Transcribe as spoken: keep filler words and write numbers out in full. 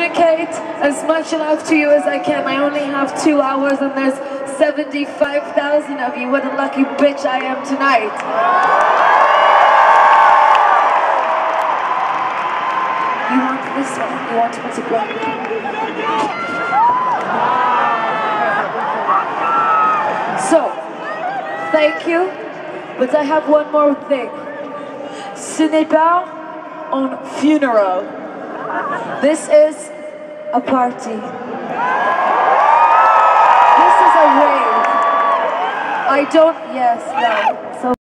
communicate as much love to you as I can. I only have two hours and there's seventy-five thousand of you. What a lucky bitch I am tonight. You want this one? You want me to go? So, thank you, but I have one more thing. Ce n'est pas un funeral. This is a party. This is a rave. I don't, yes, no. So